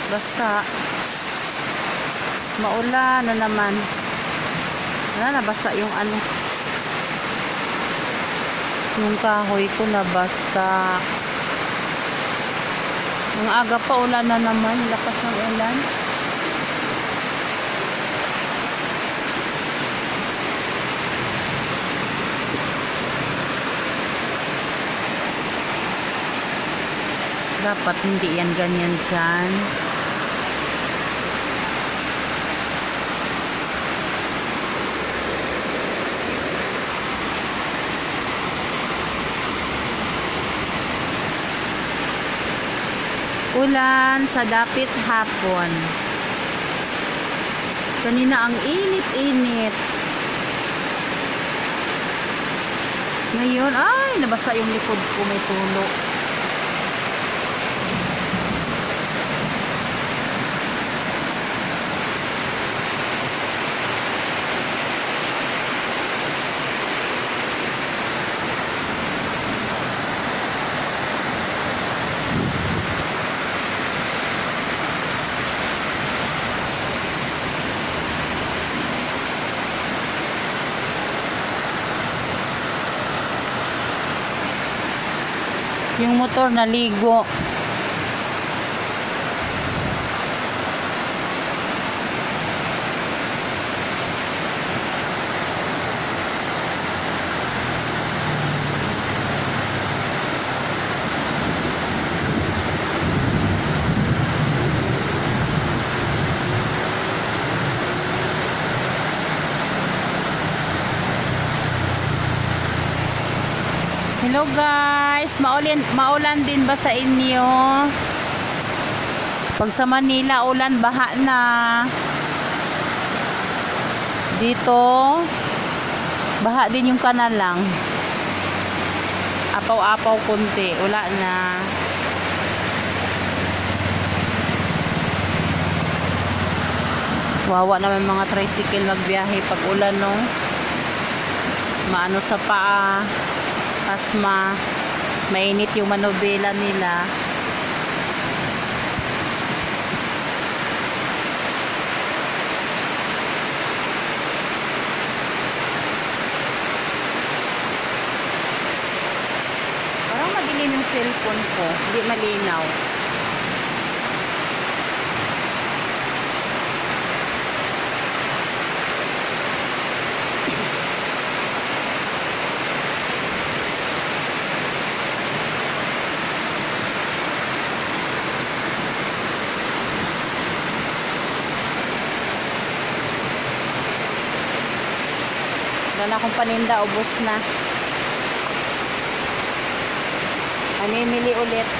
Basa. Maulan na naman. Nabasa yung ano. Yung kahoy ko nabasa. Ang aga pa ulan na naman. Lakas ng ulan. Dapat hindi yan ganyan dyan. Ulan sa dapit hapon. Kanina ang init-init. Ngayon, ay, nabasa yung likod ko, may tulo. Yung motor naligo. Hello guys, maulan din ba sa inyo? Pag sa Manila, ulan, baha na. Dito, baha din yung kanalang. Apaw-apaw kunti, wala na. Wawa naman mga tricycle magbiyahe pag ulan, no? Maano sa paa. Asma, mainit yung manobela nila. Parang madilim yung cellphone ko, hindi malinaw. Wala na akong paninda, ubos na. Mamimili ulit.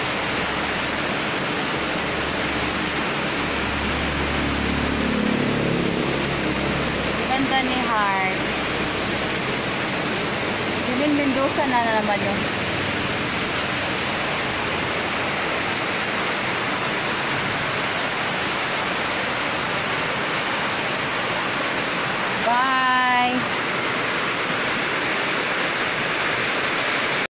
Ganda ni Heart. Si Min Mendoza na naman yung